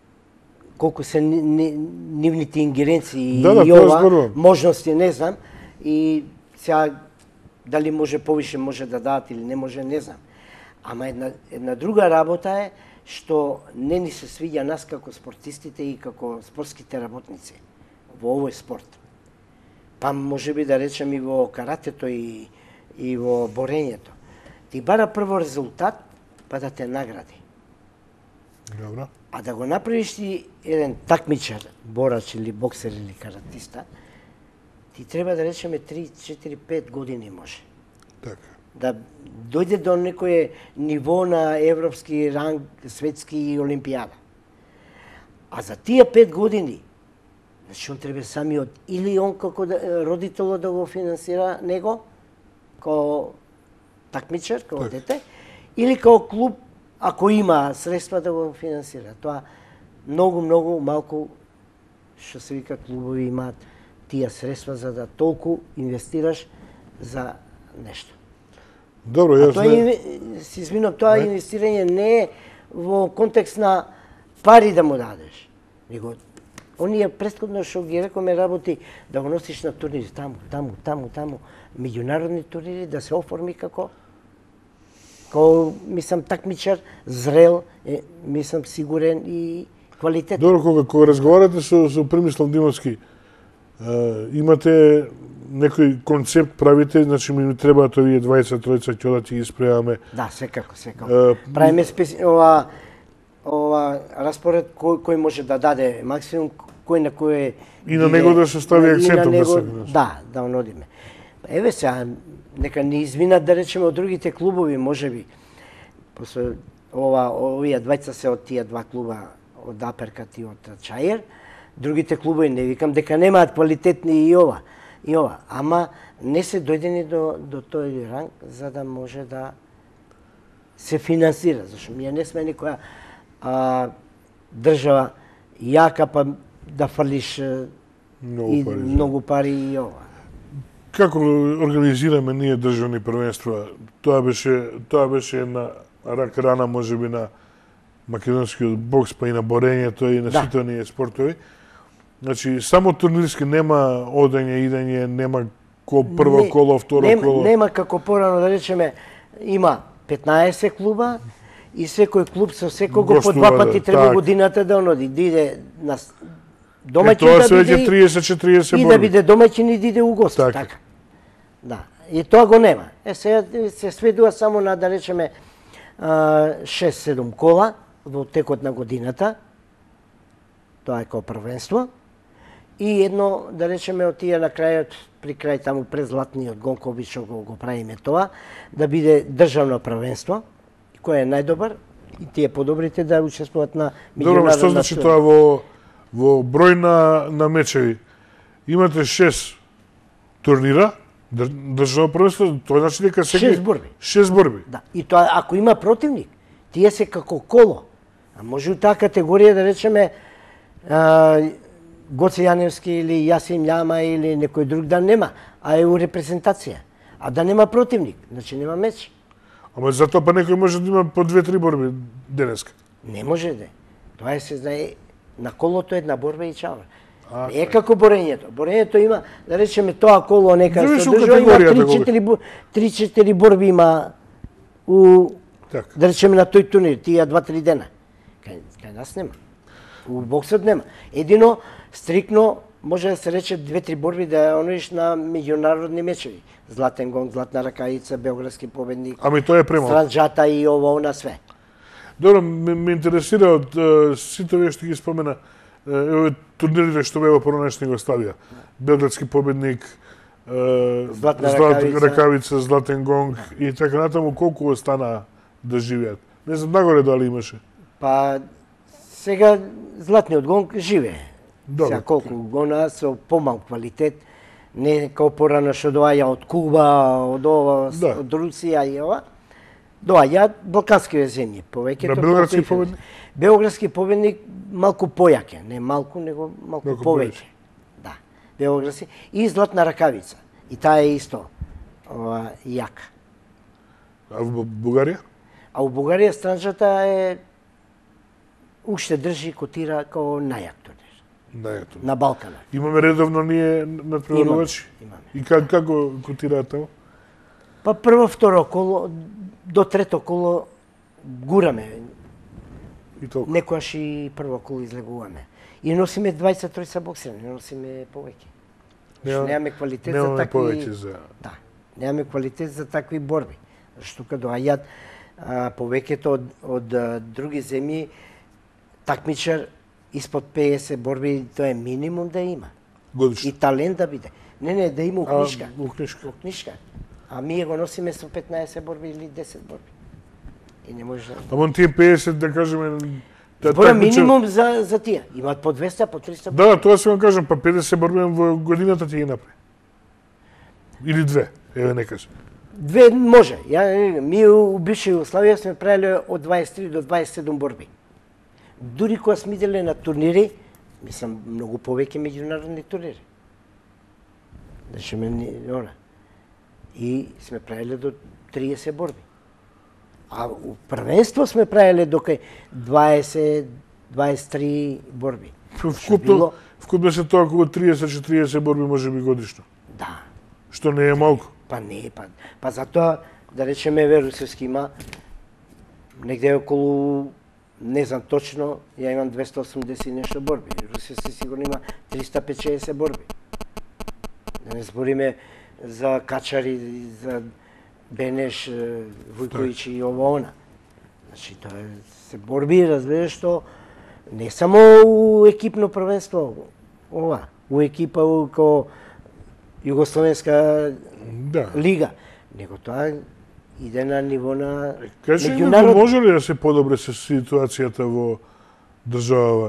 колку се нивните ингеренции и ова, можности, не знам, и сега дали може повише може да дадат или не може, не знам. Ама една друга работа е што не ни се свиѓа нас како спортистите и како спортските работници во овој спорт. Па може би да речем и во каратето и во борењето. Ти бара прво резултат, па да те награди. Добро. А да го направиш ти еден такмичар, борач или боксер или каратиста, ти треба да речеме 3, 4, 5 години може. Така. Да дојде до некое ниво на европски ранг, светски и олимпијада. А за тие 5 години, значи он треба самиот, или он како родителот да го финансира него, како такмичар, како дете, или како клуб, ако има средства да го финансира. Тоа многу малку, што се вика, клубови имаат тие средства за да толку инвестираш за нешто. Добро, јас се извинувам, тоа инвестирање не е во контекст на пари да му дадеш, него оние претходно што ги рекоме работи да го носиш на турнири таму, меѓународни турнири, да се оформи како мислам такмичар, зрел, мислам сигурен и квалитетен. Добро, кога разговарате со Премислав Димовски, имате некој концепт правите, значи ми требаат овие 20-тројца ќе да ги испремаме. Да, секако. Правиме ова распоред кој може да даде максимум, кој на кој и на него да се стави акцентот да се. Да онодиме. Еве сега нека не извинат да речеме од другите клубови, можеби. После овие двајца се од тие два клуба, од Аперкат и од Чајер. Другите клубови не викам дека немаат квалитетни и ова, ама не се дојдени до тој ранг за да може да се финансира, зашто ние не сме никоја држава јака па да фрлиш многу пари и ова. Како организираме ние државни првенства? Тоа беше една рак рана можеби на македонскиот бокс, па и на борењето и на сите оние спортови. Значи, само турнирски нема одење, идење, нема прво коло, второ коло. Нема како порано да речеме, има 15 клуба и секој клуб со секого по 2 пати треба годината да оноди, да иде на домаќин да биде 30-40 и да биде домаќин и да иде у гости, така. Да, и тоа го нема. Сега се сведува само на да речеме 6-7 кола во текот на годината. Тоа е како првенство. И едно, да речеме, од тие на крајот, при крај таму пред златниот гонка, обично го правиме тоа, да биде државно првенство, кој е најдобар, и тие подобрите да учествуваат на меѓународна. Добро, што значи тоа во број на мечеви? Имате 6 турнира, Државно првенство, тоа значи дека сега 6 борби. 6 борби. Да. И тоа ако има противник, тие се како коло. А може у таа категорија да речеме Гоце Јаневски или Јасим Љама или некој друг да нема, а е у репрезентација. А да нема противник, значи нема меч. Ама затоа па некој може да има по 2-3 борби денеска. Не може да. Тоа е се знае на колото една борба и чао. Не е како борењето. Борењето има, да речеме, тоа коло нека се одржува, има 3-4 борби има у, да речеме, на тој турнир, тие 2-3 дена. Кај нас нема. У боксот нема. Едино, стрикно, може да се рече 2-3 борби да ониш на меѓународни мечеви. Златен гонг, Златна ракавица, Белградски победник. Ами тоа е премало. Странџата и ово на све. Добро, ме интересира од сите овие што ги спомена, турнирите што беа во поранешна Југославија. Белградски победник, Златна ракавица, Златен гонг и така натаму, колку остана да живеат? Не знам нагоре дали имаше. Па сега Златниот гонг живее. Добро. Сега колку гона со помал квалитет, не како порано што доаѓа од Куба, од ова, од Русија и ова. Доаѓа балкански земји, повеќето. На белградски победник? Белградски победник малку појаке, не малку, него малку повеќе. Да, белградски и Златна ракавица. И таа е исто јака. А во Бугарија? А у Бугарија странџата е уште држи котира како најак турнир. На Балкана. Имаме редовно ние надпреварувачи? Имаме. И како котираат таму? Па прво, второ коло, до трето коло гураме. И толку. Некојаш и прво коло излегуваме. И носиме 23 боксери, не носиме повеќе. Немаме квалитет за такви... повеќе за... Да, немаме квалитет за такви борби. Зашто кога доаѓаат повеќето од други земји, такмичар испод 50 борби, тоа е минимум да има. Годишно. И талент да биде. Не, да има у книжка. У книжка. У книжка. А ние го носиме со 15 борби или 10 борби. И не може да... Ама тие 50, да кажеме... Збора минимум за тие. Имаат по 200, по 300 борби. Да, тоа се го кажам, па 50 борби во годината ти ги направи. Или 2, еве не кажа. 2 може. Ми у бивша Југославија сме правиле од 23 до 27 борби. Дури кога сме иделе на турнири, мислам многу повеќе меѓународни турнири. Значи и сме правиле до 30 борби. А у првенство сме правиле до 20-23 борби. Вкупно се тоа околу 30-40 борби може би годишно. Да. Што не е малку. Па не, па затоа, да речеме, Русевски има негде околу, не знам точно, ја имам 280 нешто борби. Русевски сигурно има 350 борби. Да не збориме за Качари, за Бенеш, Вујковиќ и ова-она. Значи, тоа се борби, разбереш, што не само у екипно првенство, ова, у екипа ко Југословенска лига, него тоа иде на ниво на меѓународно. Може ли да се подобри се ситуацијата во државава?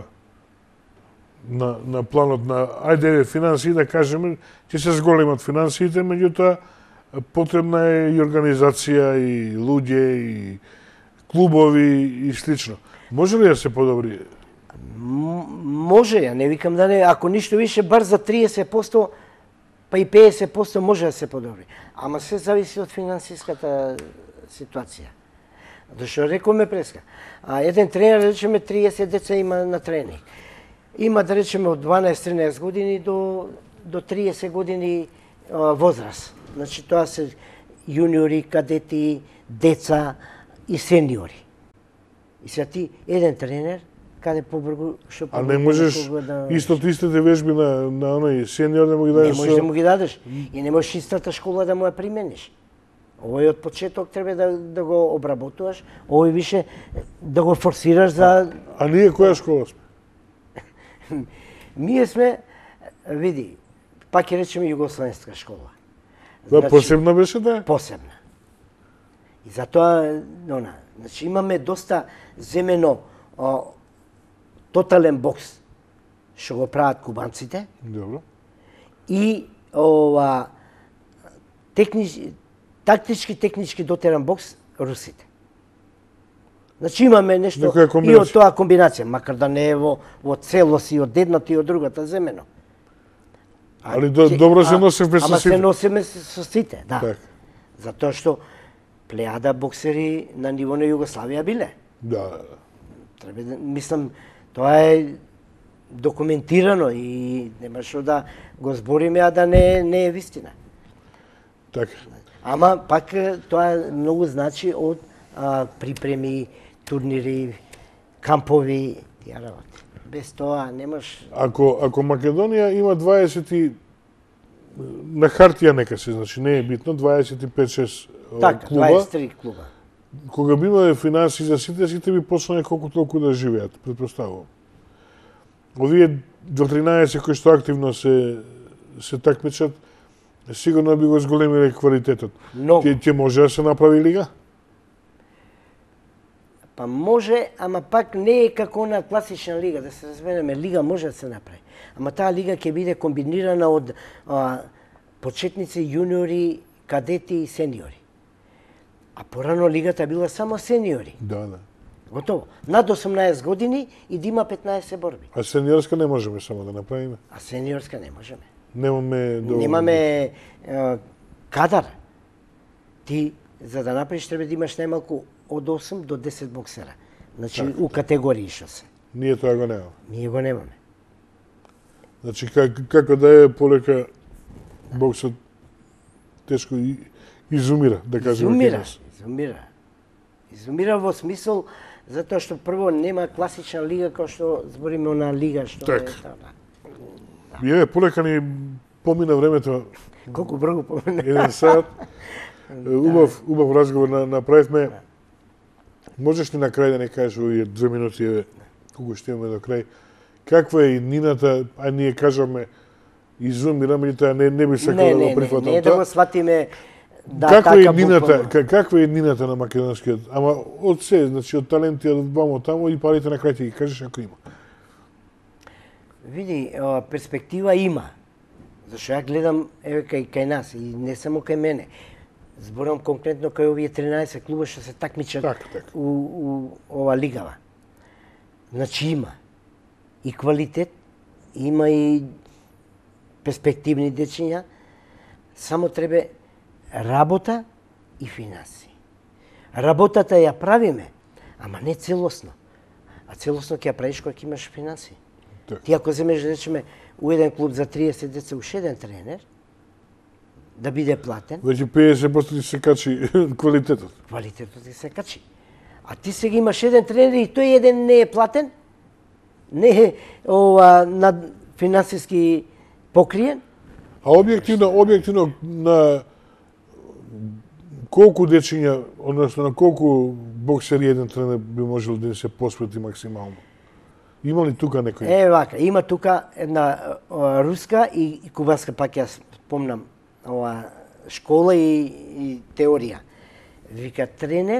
На планот на, ајде, финансии, да кажеме, ќе се зголемат финансиите, меѓутоа потребна е и организација, и луѓе, и клубови, и слично. Може ли да се подобри? Може, ја не викам да не. Ако ништо више, бар за 30%, па и 50% може да се подобри. Ама се зависи од финансиската ситуација. Зашто рекоме преска. Еден тренер, да речеме, 30 деца има на тренинг. Има, да речеме, од 12-13 години до 30 години возраст. Значи, тоа се јуниори, кадети, деца и сениори. И сега ти, еден тренер, каде побргу, што побргу... А не можеш истите вежби на оној сениор да му ги дадеш? Не можеш да му ги дадеш. И не можеш истата школа да му ја примениш. Овој од почеток треба да го обработуваш, овој више да го форсираш за... А ние која школа сме? Ние сме, види, пак ќе речеме југословенска школа. Да, посебна беше да? Посебна. И затоа, значи имаме доста земено тотален бокс, што го прават кубанците. Добро. И тактички, технички дотеран бокс русите. Значи имаме нешто и од тоа комбинација, макар да не е во целост и од едната и од другата земено. Али добро се носиме со сите. Ама се носиме со сите, да. Так. Затоа што плејада боксери на ниво на Југославија биле. Да. Треба да, мислам, тоа е документирано и нема што да го збориме, а да не е вистина. Така. Ама пак тоа многу значи од припреми, турнири, кампови, тие работи. Без тоа немаш... Ако Македонија има 20 на хартија нека се, значи не е битно, 25-6 така, клуба. 23 клуба. Кога би имале финанси за сите би почнале колку толку да живеат, претпоставувам. Овие до 13 кои што активно се такмичат, сигурно би го зголемиле квалитетот. Ќе може да се направи лига? Па може, ама пак не е како на класична лига, да се разбереме, лига може да се направи. Ама таа лига ќе биде комбинирана од почетници, јуниори, кадети и сениори. А порано лигата била само сениори. Да. Готово. Над 18 години и да има 15 борби. А сениорска не можеме само да направиме? А сениорска не можеме. Немаме кадар. Ти, за да направиш, треба да имаш најмалку од 8 до 10 боксера. Значи, так, у категории што се. Ние тоа го немаме. Ние го немаме. Значи, како да е полека боксот тешко изумира, да кажеме. Изумира во смисол, затоа што прво нема класична лига кој што збориме на лига што так. Е тоа. Еве, полека ни помина времето. Колку брзо помина. 1 сат. Убав разговор направивме. Можеш ли на крај да не кажеш овие 2 минути, еве, колку ще имаме до крај, каква е иднината, а ние кажаме изумираме, и тоа не би сакал да го прифатам. Не, да го сватиме така буквално. Каква е иднината на македонскиот, ама од се, значи од таленти, од вамо тамо и парите на крај ти ги кажеш ако има. Види, перспектива има. Зашто ја гледам, еве, кај нас, и не само кај мене. Зборам конкретно кај овие 13 клуба што се такмичат у ова лигава. Значи има и квалитет, има и перспективни дечиња, само треба работа и финанси. Работата ја правиме, ама не целосно. А целосно ќе ја правиш кога ќе имаш финанси. Ти ако земеш, речеме, у еден клуб за 30 деца уш еден тренер, да биде платен. Веќе 50% ти се качи квалитетот. Квалитетот ти се качи. А ти сега имаш еден тренер и тој еден не е платен, не е на финансиски покриен. А објективно на колку дечиња, односно на колку боксери еден тренер би можел да се посвети максимално? Има ли тука некој? Вака, има тука една руска и кубанска, пак ја спомнам, школа и теорија. Вика, тренер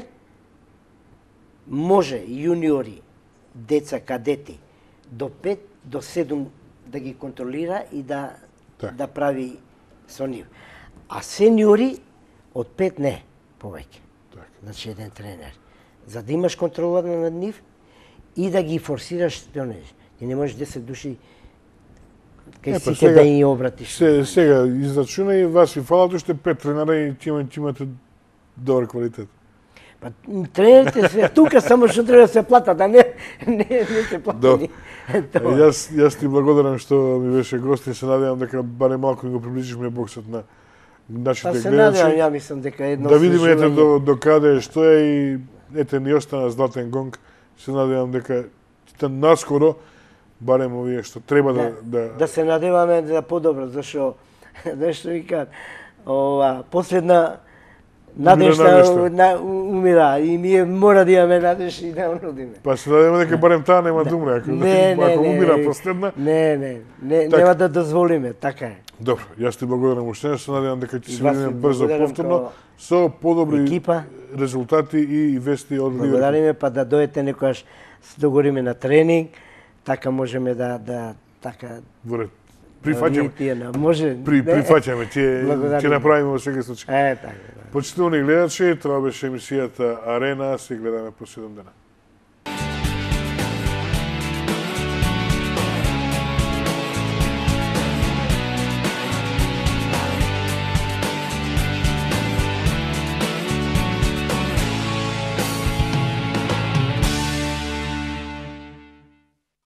може јуниори, деца, кадети, до 5 до 7 да ги контролира и да прави со нив. А сениори од 5 не, повеќе. Значи еден тренер. За да имаш контрола над нив и да ги форсираш, ти не можеш 10 души кај сите да ја обратиш. Сега израчунај, вас ви фалат уште 5 тренера и ќе имате добар квалитет. Па тренерите се тука, само што треба да се платат, а не се платени. Јас ти благодарам што ми беше гост и се надевам дека барем малку го приближишме боксот на нашите гледачи. Се надевам, ја мислам дека едно да видиме ете до каде што е и ете ни остана златен гонг. Се надевам дека наскоро барем овие што треба да се надеваме да подобро, зашто викаат последна надежда умира и ние мора да имаме надежда и да онудиме. Па се надеваме дека барем таа нема да умре, ако умира последна. Нема да дозволиме, така е. Добро, јас ти благодарам уште, се надевам дека ќе се видиме брзо повторно со подобри резултати и вести од Ливерпул. Благодариме, па да дојдете некојаш се договориме на тренинг, така можеме да така Прифаќаме. Може. Прифаќаме, ќе направиме во секој случај. Така. Почитувани гледачи, тоа беше емисијата Арена, се гледаме по 7 дена.